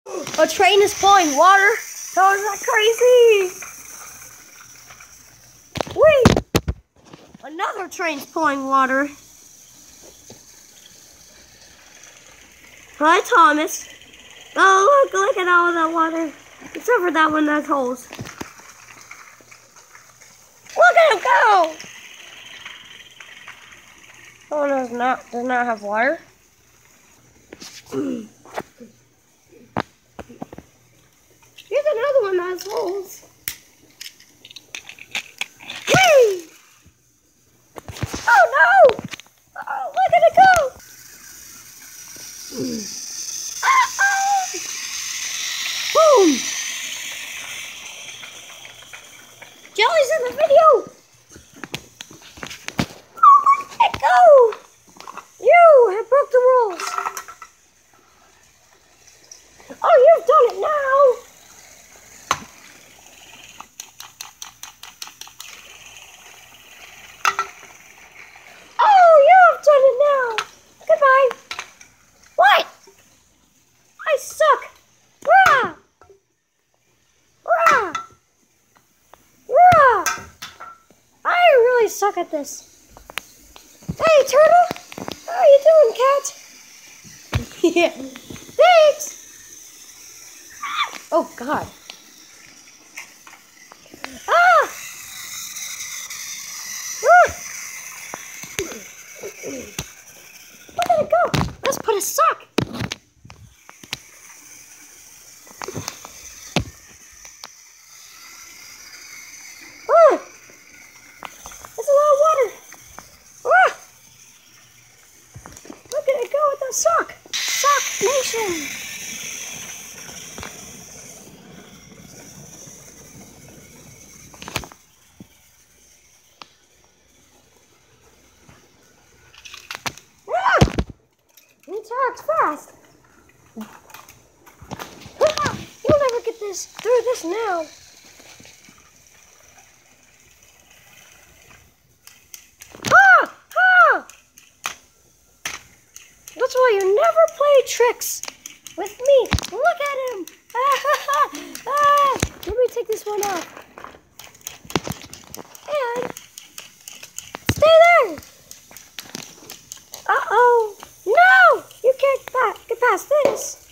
A train is pouring water. Oh, is that crazy? Wait! Another train's pouring water. Hi, Thomas. Oh, look at all that water. Except for that one that holes. Look at him go! Oh, does not have water. Here's another one that has holes. Whee! Oh no! Oh, look at it go! Boom! Jelly's in the video! Oh, look at it go! You have broke the rules. Oh, you've done it now! Oh, you have done it now! Goodbye! What? I suck! Rah! Rah! Rah! I really suck at this. Hey, turtle! How are you doing, cat? Yeah. Thanks! Oh, God. Ah! Ah! Where did it go? Let's put a sock. Ah! That's a lot of water. Ah! Look at it go with that sock. Sock Nation. He talks fast. You'll never get this through this now. Ah! Ah! That's why you never play tricks with me. Look at him. Ah! Let me take this one off. And stay there. Uh-oh. No! You can't get past this.